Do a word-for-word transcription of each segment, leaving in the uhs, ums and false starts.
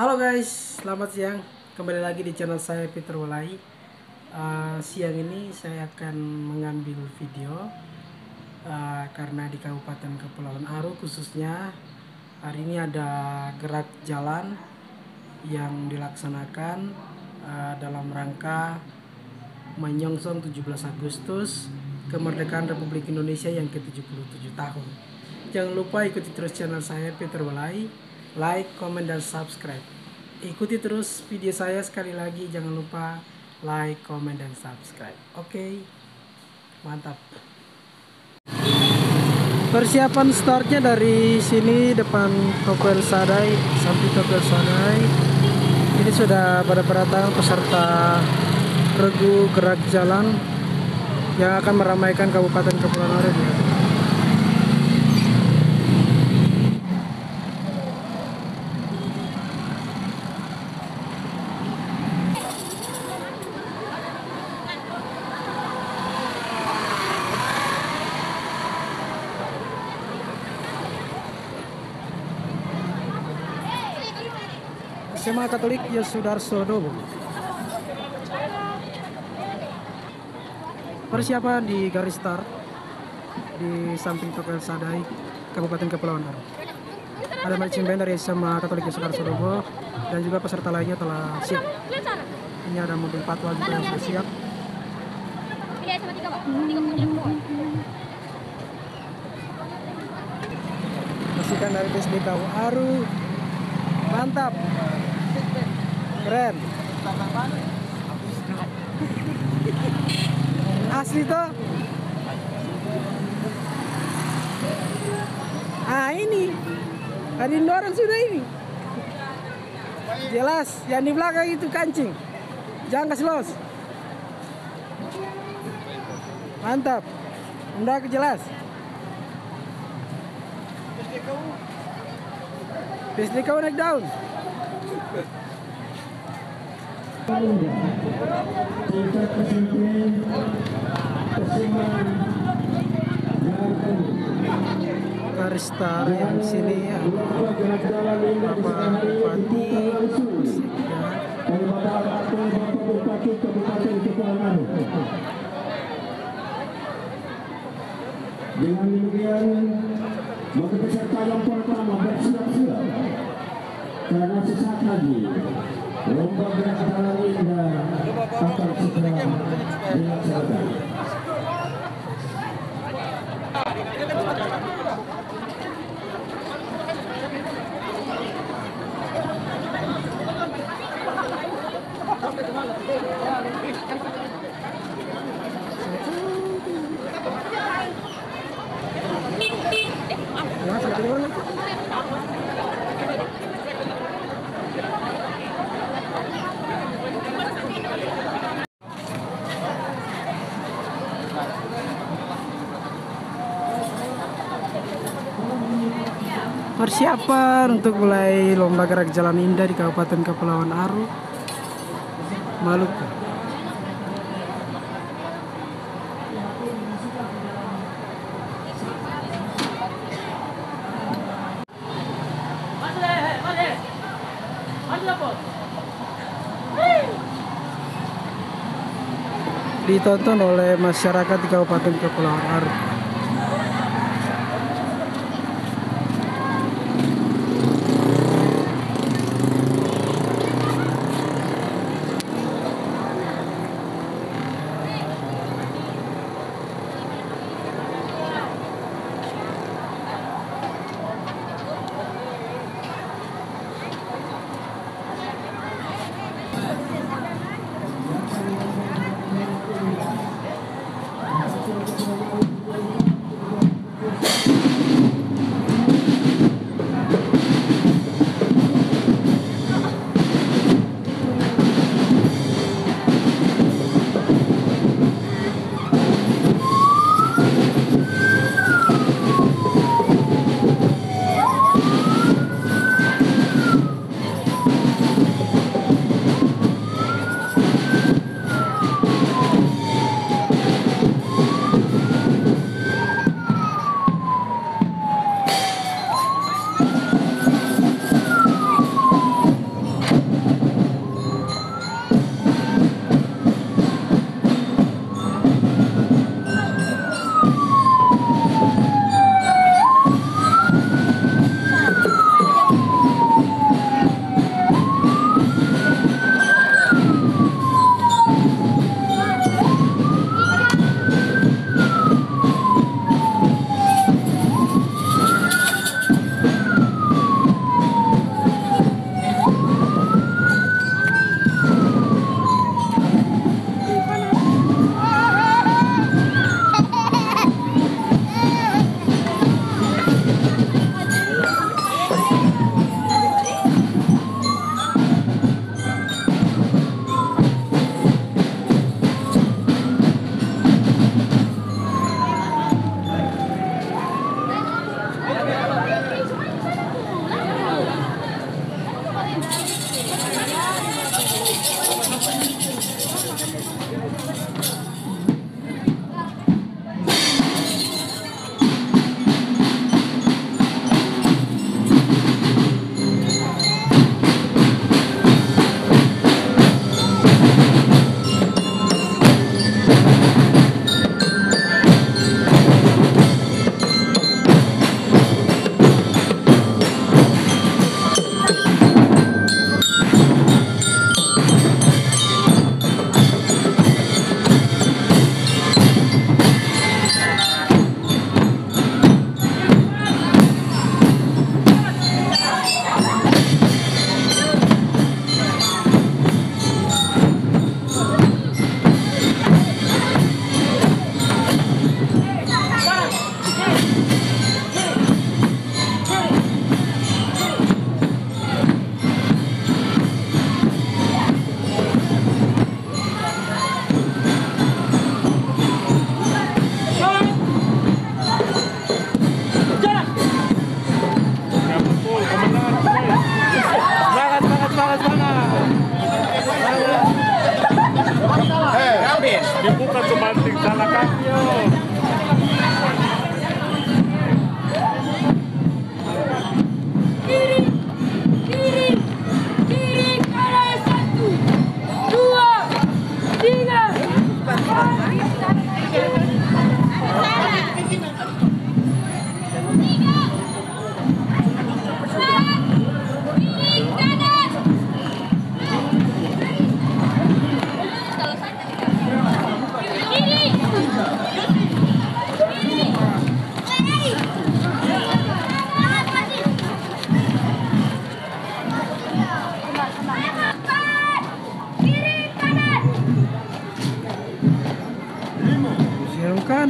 Halo guys, selamat siang. Kembali lagi di channel saya Peter Walai. Uh, siang ini saya akan mengambil video uh, karena di Kabupaten Kepulauan Aru khususnya hari ini ada gerak jalan yang dilaksanakan uh, dalam rangka menyongsong tujuh belas Agustus kemerdekaan Republik Indonesia yang ke tujuh puluh tujuh tahun. Jangan lupa ikuti terus channel saya Peter Walai, like, komen, dan subscribe. Ikuti terus video saya, sekali lagi jangan lupa like, komen, dan subscribe. Oke, mantap. Persiapan startnya dari sini depan Topel Sadai sampai Topel Sadai. Ini sudah pada perdatangan peserta regu gerak jalan yang akan meramaikan Kabupaten Kepulauan Aru. S M A Katolik Yosudarso Dobo. Persiapan di garis start di samping Topel Sadai, Kabupaten Kepulauan Aru. Ada marching band dari S M A Katolik Yosudarso Dobo dan juga peserta lainnya telah siap. Ini ada mobil patwal juga yang sudah siap. Pastikan dari P S D K U Aru. Mantap. Keren. Asli toh. Ah ini. Ada orang sudah ini. Jelas, yang di belakang itu kancing. Jangan kasih los. Mantap. Udah jelas. P S D K U naik daun. Garis start yang sini ya. Bapak Bupati dengan demikian bagi peserta yang pertama bersiap-siap karena sesaat lagi lomba gerak jalan indah akan segera dilaksanakan. Persiapan untuk mulai lomba gerak jalan indah di Kabupaten Kepulauan Aru, Maluku. Ditonton oleh masyarakat di Kabupaten Kepulauan Aru.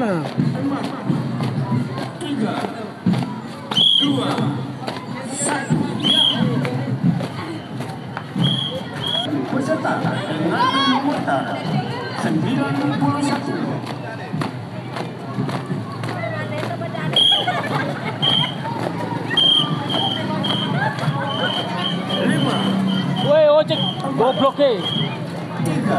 mana? Tiga, dua, satu. Peserta dengan nomor sembilan puluh satu. Lima. Woi, ojek goblok eh. Tiga.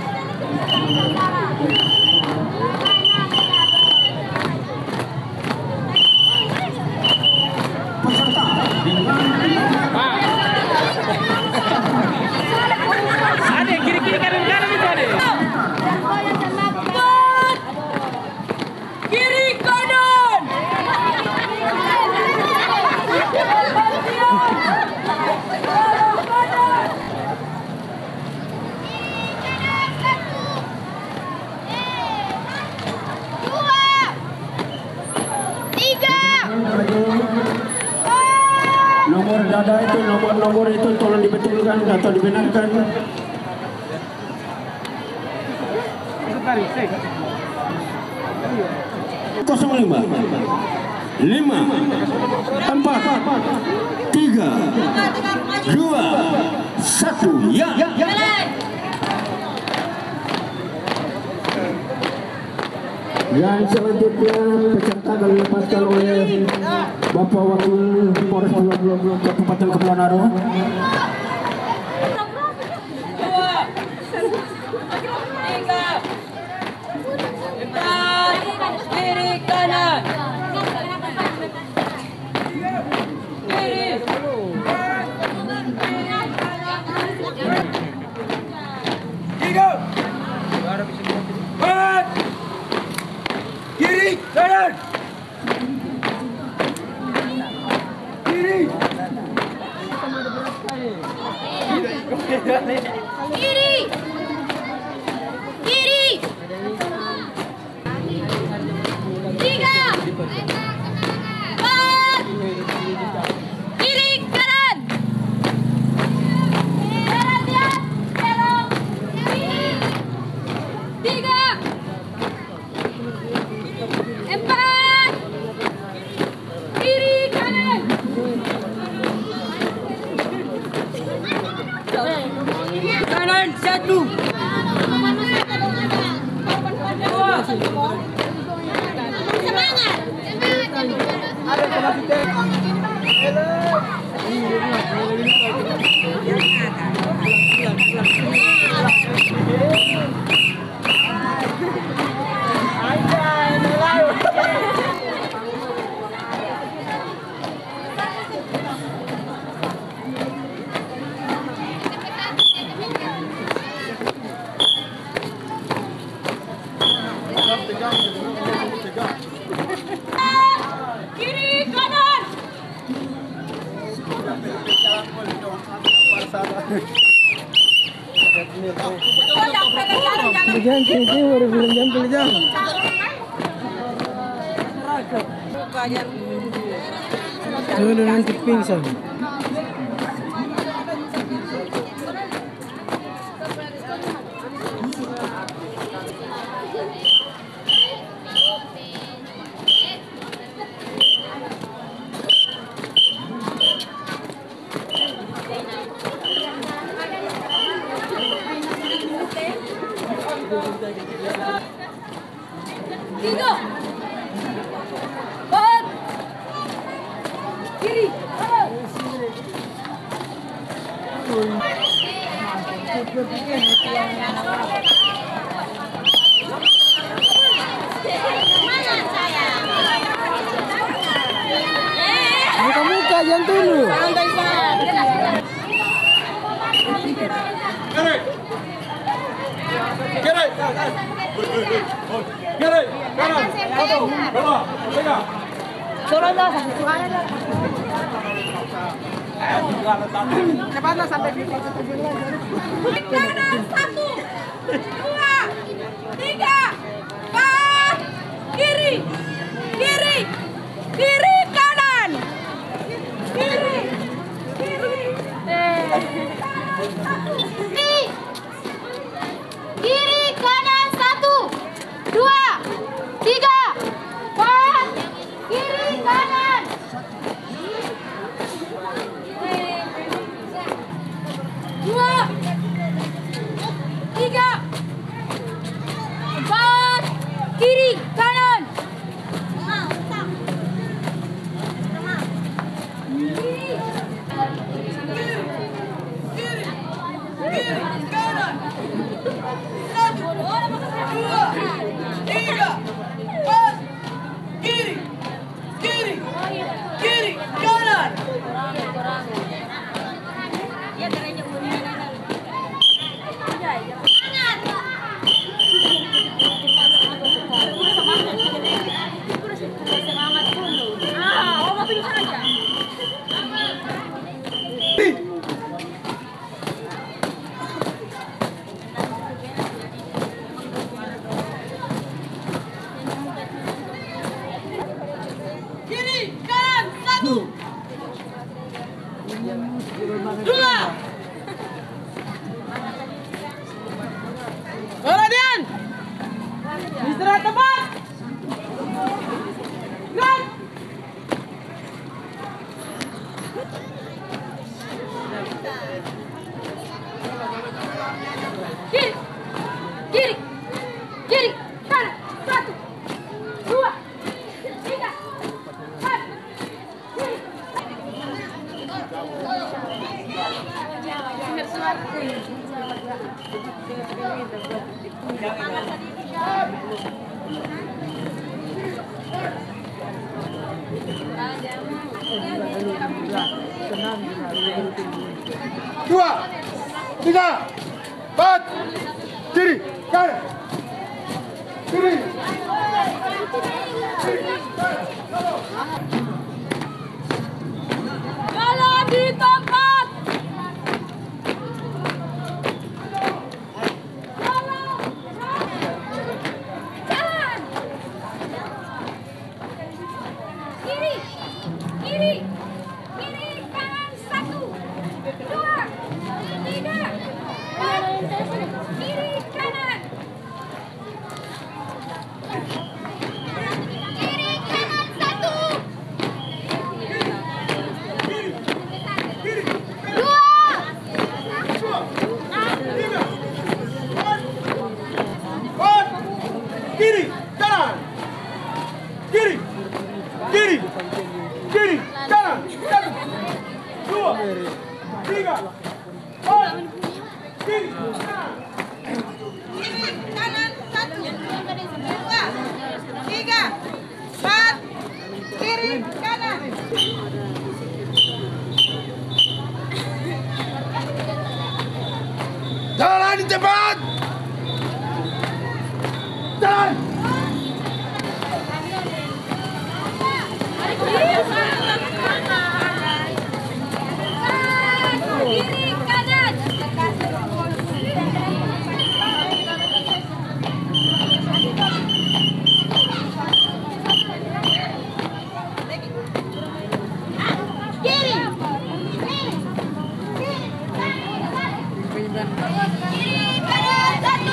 Peserta dengan Ada kiri-kiri kanan-kanan itu ada. Kiri kanan. Dua, tiga. nomor dada itu, nomor-nomor itu tolong dibetulkan atau dibenarkan. Kosong lima, lima, empat, tiga, dua, satu, ya. Dan selanjutnya peserta akan dilepaskan oleh Bapak Wakil Polres Kabupaten Kepulauan Aro. Dua, tiga, empat, kiri kanan. Kiri. Tiga, empat, kiri kanan. Kiri. Kiri, kiri, tiga, empat, kiri kanan, kanan ya, belok, kiri, tiga, empat, kiri kanan. Kanan satu. Dua. Semangat, Kiri kanan. Jangan tinggi, baru bilang jam pilih jam. Sudah nanti pingsan. Tiga. Empat. Kiri kanan. semangat saya. Muka-muka jangan dulu. Santai saja. Kiri. Kiri. Kiri. Kanan. Satu. Dua. Tiga. Soronglah satu suara. Cepatlah sampai di Kanan satu, dua, tiga, empat, kiri, kiri, kiri kanan, kiri, kiri, kiri, kiri kanan satu, dua, tiga. dua. Perhatian. Istirahat tepat. Gerak. Kiri, kiri, kiri, kanan, satu, dua, tiga, empat, kiri. Dua, tiga, empat, kiri, kanan, kiri. Jalan di tempat. Jalan. Kiri, kiri, kiri kanan satu, dua, tiga, empat, kiri kanan. Kiri kanan satu. Dua. Empat, kiri, kanan, kiri, kiri, kiri, kanan, satu, dua, tiga, empat, kiri, kanan. Kiri kanan satu, dua, tiga, empat, kiri kanan. Jalan di tempat. Jalan. Kiri kanan. Kiri. Kiri kanan satu.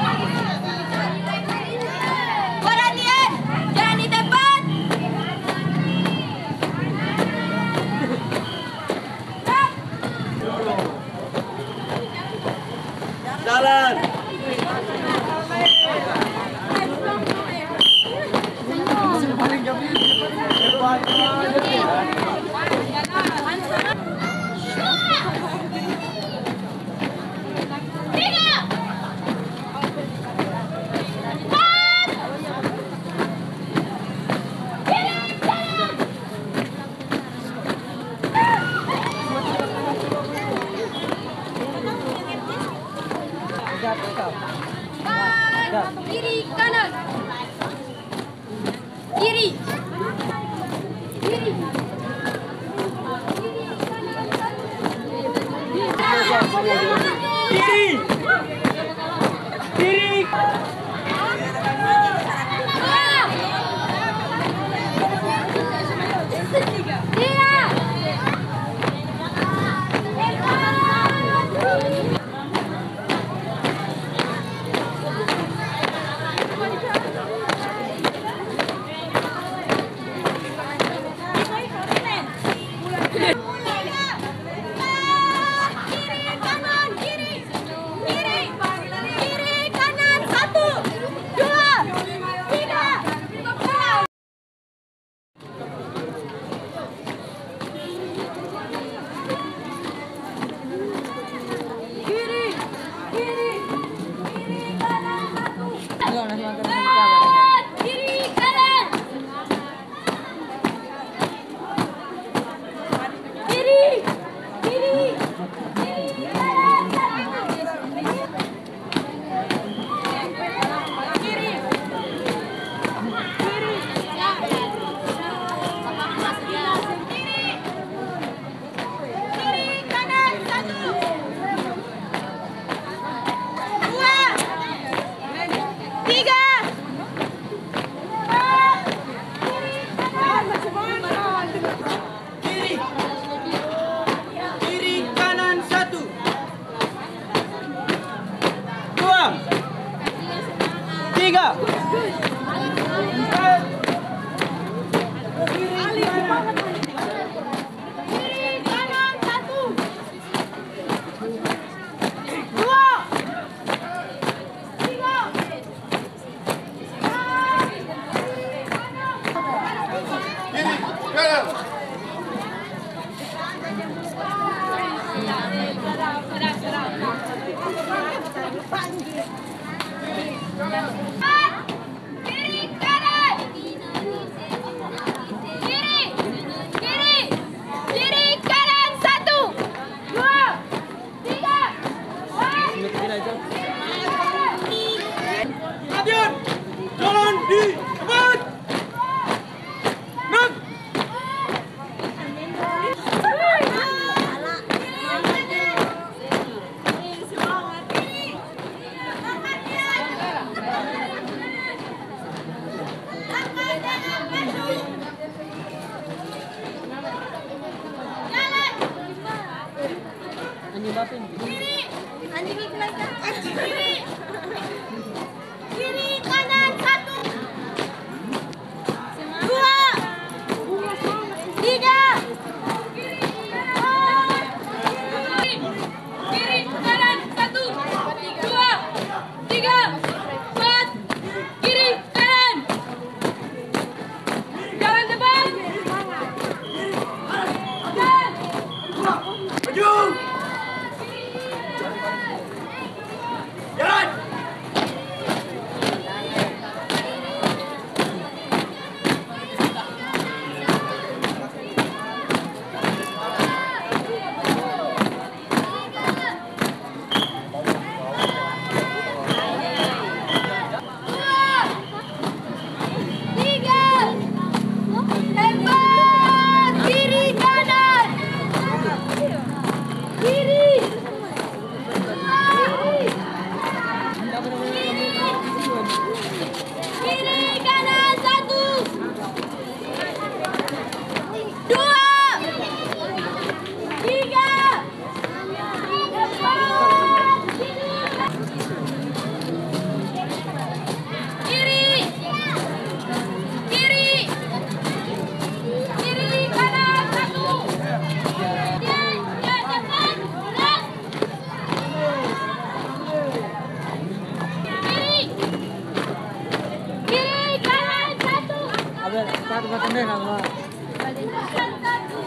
Perhatian, jangan di tempat. Jalan. Tiga. Empat. Kiri kanan. Empat. Kiri kanan. Kiri. Kiri. Kiri. Kiri. Kiri kanan, kiri, kiri, kiri kanan satu, dua, tiga, empat. Kiri, kiri, kiri kanan satu. Empat, kiri kanan. Kiri kanan. Kiri. Kiri. Kiri kanan satu. Dua. Tiga. Adian, jalan di depan. Nak. Kiri. Kiri. Kiri kanan satu. Dua. Tiga. Kiri kanan satu. Dua. Tiga. Empat. Kiri kanan. Jalan depan. Dan. Maju. Jalan. Tiga. Hebat. Kiri kanan. Kiri. Kiri kanan satu. Dua. Tiga. Empat. Kiri. Kiri. Kiri kanan satu. Ya, ya, depan. Gerak. Kiri. Kiri kanan satu. Kanan satu.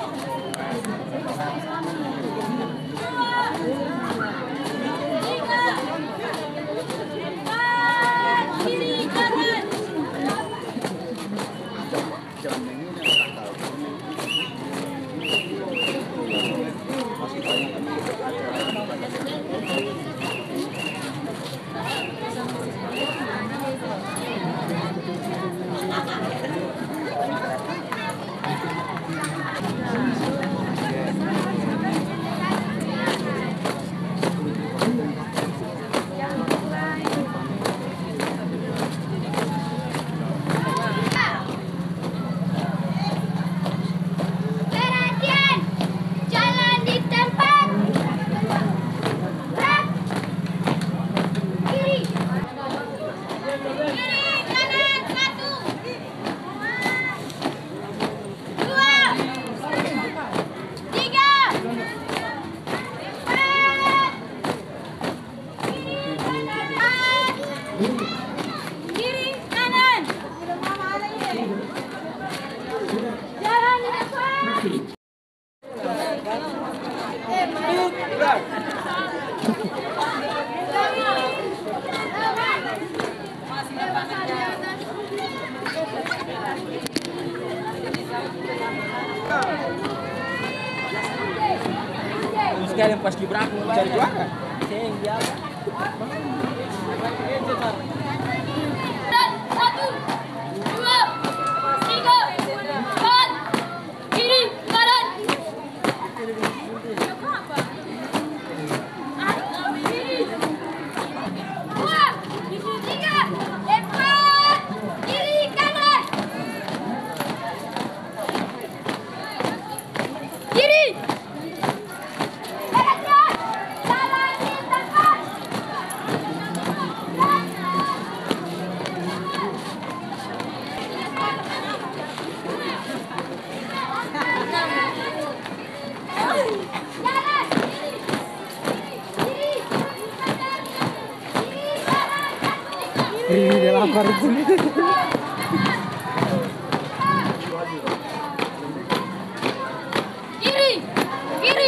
Tiga. Empat. Kiri kanan. Perhatian, jalan di tempat. Gerak. Kiri. Kiri kanan satu. Dua. Tiga. Empat. Kiri kanan. Kiri kanan. Jalan di depan. Sekali pas Gibran cari juara. Satu, dua, tiga, empat, kiri, kanan. Kiri. Dua, tiga, empat, kiri, kanan. Kiri. Perhatian, jalan di tempat. Ini dia lapar itu. Kiri, kiri.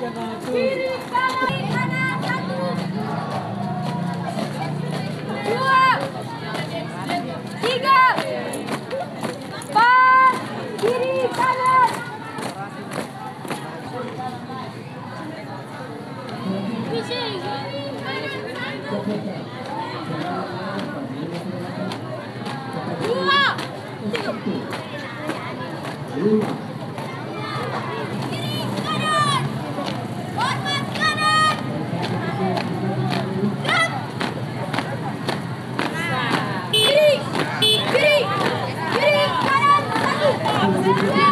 Kiri kanan kanan satu. Dua. Tiga. Empat. Kiri kanan. Kiri kanan satu. Dua. Tiga. Kiri kanan. Hormat kanan. Gerak. Kiri. Kiri. Kiri kanan satu. Dua.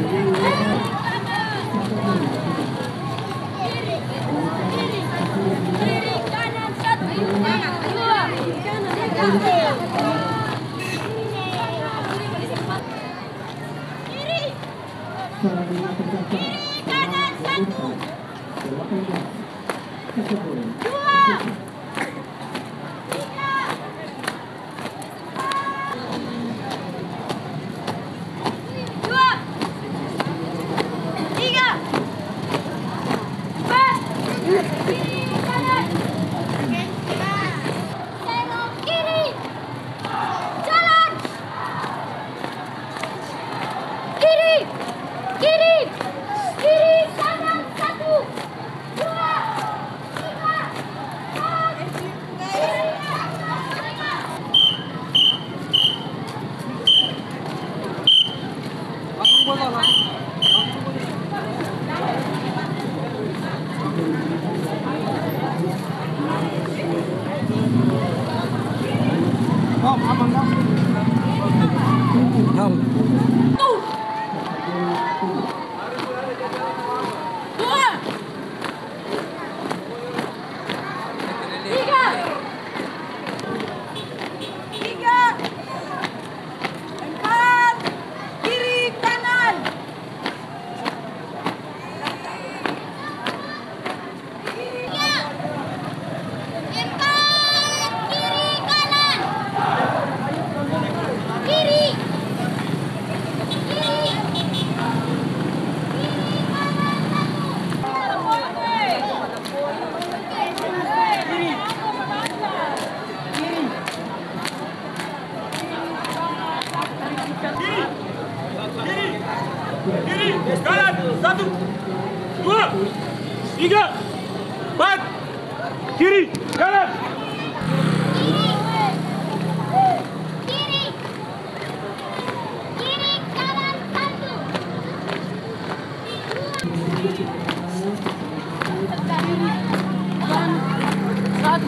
Kiri. Kiri. Kiri kanan satu. Dua. Tiga. Kiri. Kiri kanan satu. Dua. Tiga. Dua. Tiga. Empat. Kiri kanan. Serong kiri. Jalan. Kiri. Kiri. Kiri kanan satu. Dua. Tiga. Empat. Kiri kanan. Dua. Tiga. Tiga. Empat. Kiri kanan. Tiga. Empat. Kiri kanan. Kiri. Kiri. Kiri kanan satu. Kiri, kanan, satu, dua, tiga, empat, kiri, kanan. Kiri. Kiri kanan satu. Satu.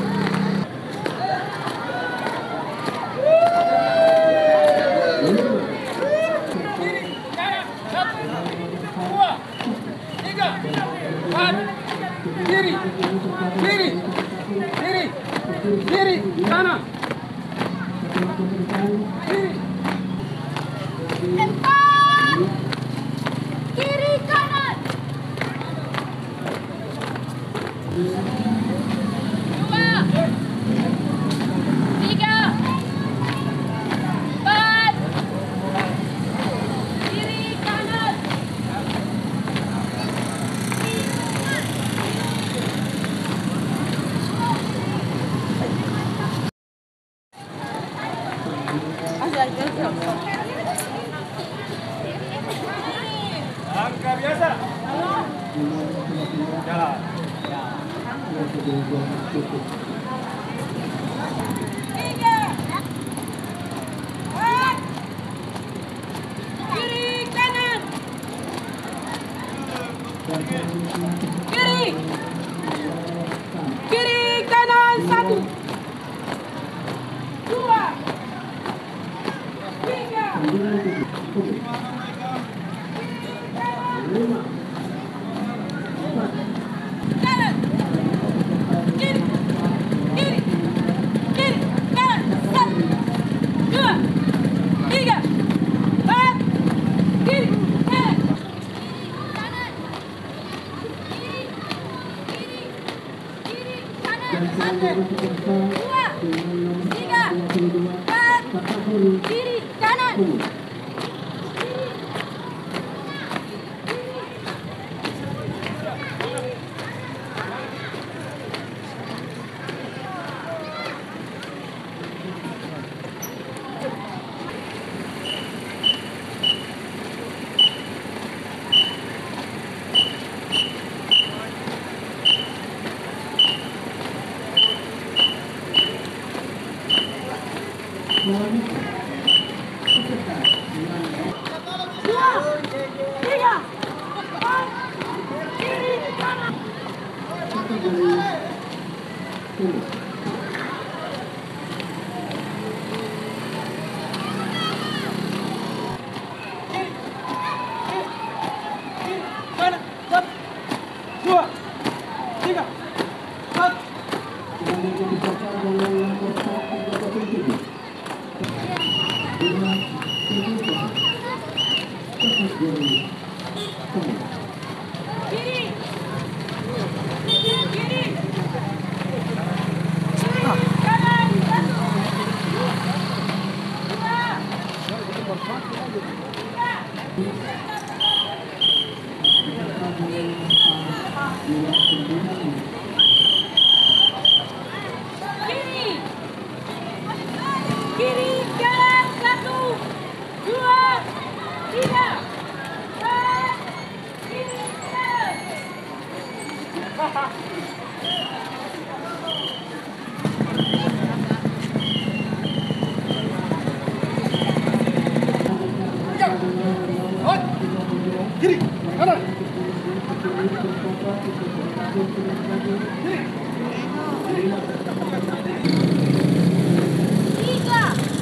Dua, tiga, empat, kiri, kiri, kiri, kiri, kanan, kiri. Empat. Kiri kanan. Dua. Tiga. Empat. Kiri kanan. Angka biasa. Jalan. Tiga. Empat. Kiri kanan. Kiri. Kiri kanan satu. Dua. Tiga. Kanan. Kiri. Kiri. Kiri. Kanan. Satu. Dua. Tiga. Empat. Kiri. Kanan. Kanan. Kiri. Kiri. Kiri. Kanan. Satu. Dua. Tiga. Empat. Kiri. Kanan. Kiri. Kiri. Kiri. Kanan. Satu. Kiri. Kiri, kanan, satu, dua, tiga. Kanan, kiri, kanan. Kiri, kanan. Tiga.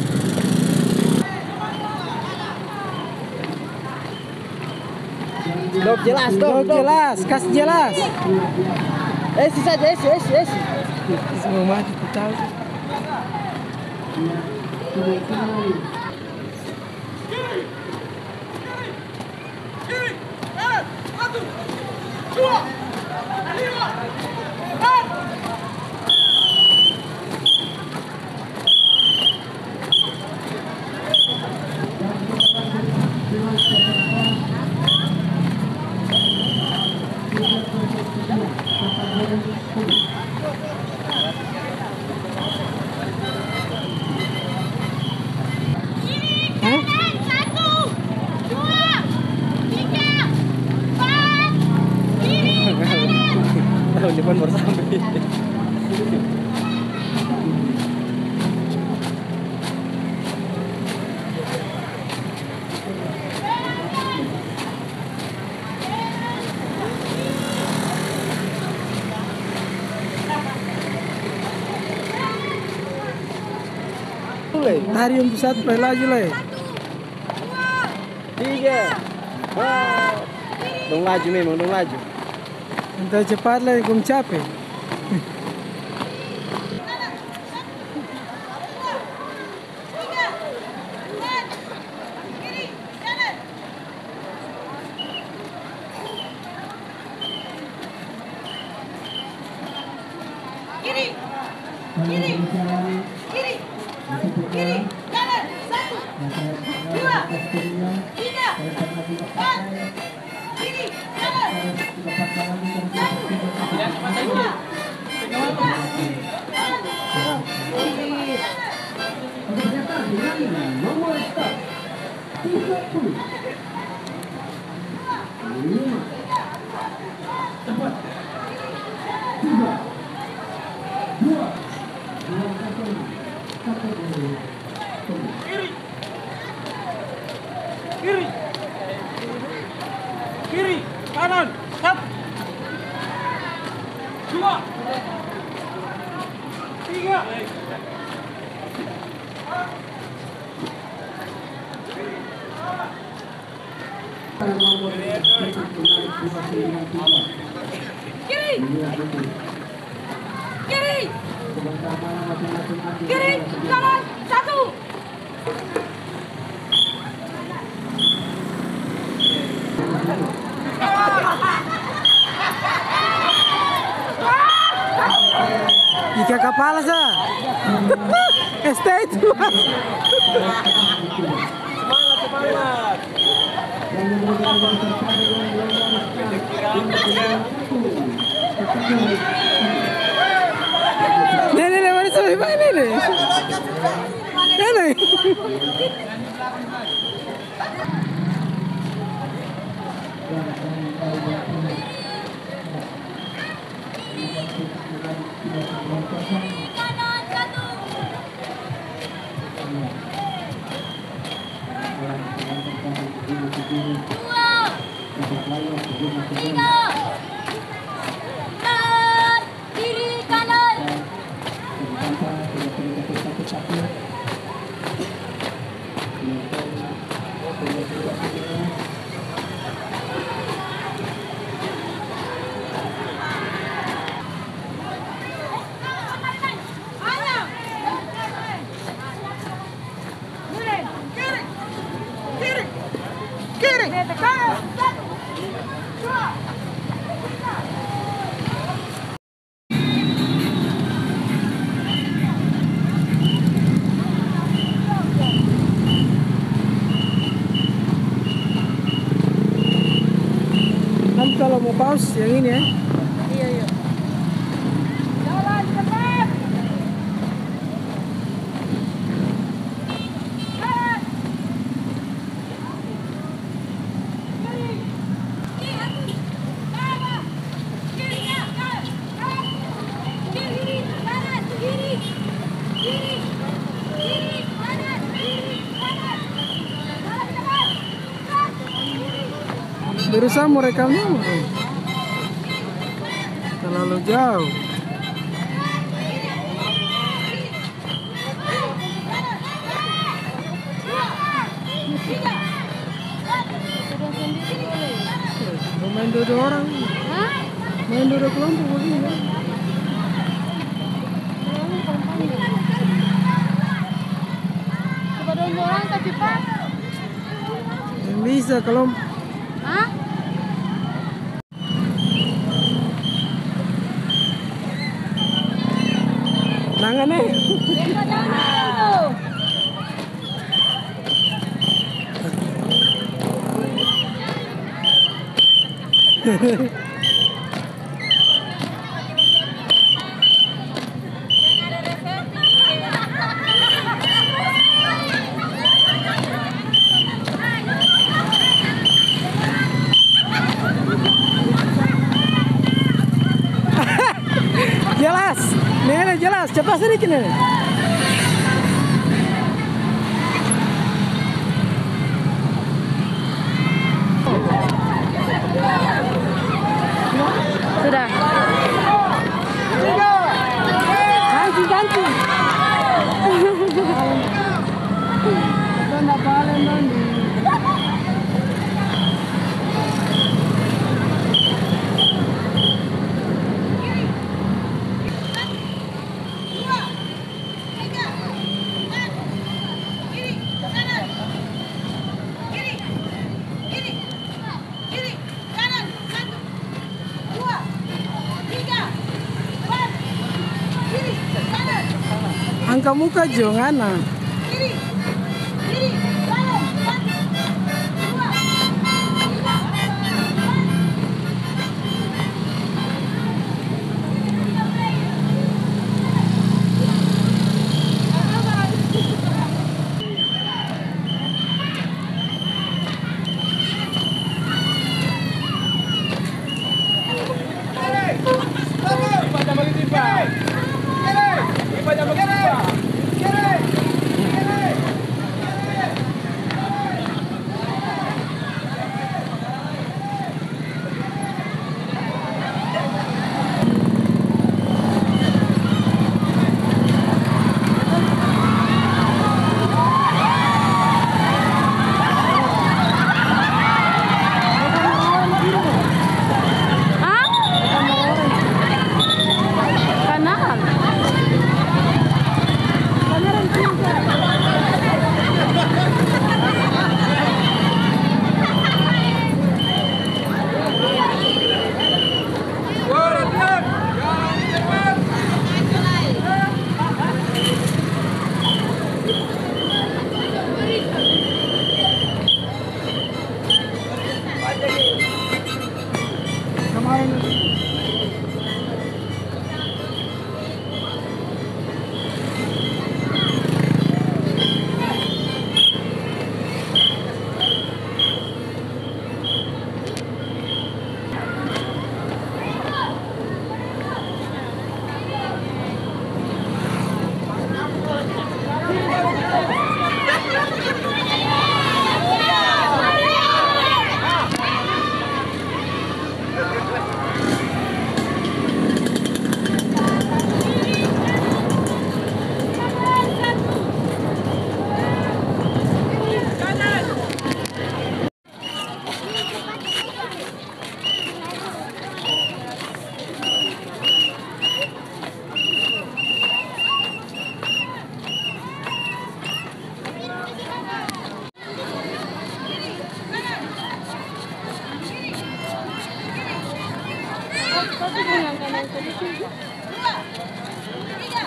Dok jelas, dok, Dok, dok. jelas, kasih jelas. Esi saja, esi, esi, esi. Semua mati total. Kiri, kanan. Satu, dua, tiga, empat. Kanan, satu, dua, tiga, empat. Kiri, kanan. Tahun depan baru sampai. Hari untuk satu, play laju lah. Tiga. Wah. Dong laju memang, dong laju. Entah cepat lah, kau capek. Tiga, empat. Kiri, kanan. Kiri, kiri, kiri, kiri, kanan, satu, dua, tiga, empat, kiri, kanan, satu, dua, tiga, Nomor start tiga puluh lima empat tiga dua dua satu satu Kiri, kiri, kiri, kanan. Satu, dua, tiga. kiri, kiri, kiri, kanan, satu. Ika kepala sah. Stay itu. Nenek, nenek, mana sampai mana nenek? Nenek. Kanan, satu. Dua, tiga, kanan, kiri, kanan. Kanan. Kiri, kiri, kiri. Kiri. Kanan. Satu. Dua. Nanti kalau mau pause yang ini ya. Iya, iya. Jalan cepat. Jalan. Kiri. Kiri. Kanan. Kiri. Kanan. Kanan. Kiri. Kanan. Kiri. Kiri. Kiri. Kanan. Kiri. Kanan. Jalan cepat. Kiri. Berusaha mau rekamnya terlalu jauh. Mau main dua orang, main dua kelompok begini. Coba dong orang tapi Pak. Yang bisa kalau Hah? nangan eh. Jelas, nenek jelas, cepat sedikit nenek. Sudah. Ganti, ganti. Tanda paling nanti. Angka muka jo ngana. Kiri. Kiri. Kanan. Satu. Dua. Tiga. Pada bagi tiba. Kiri. Pada bagi tiba. Kiri. Tapi dengan kanan sedikit. Dua. Tiga.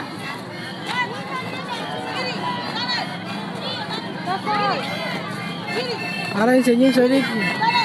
Kiri. Kanan. Kakak. Kiri. Arah yang senyum sedikit. Kanan.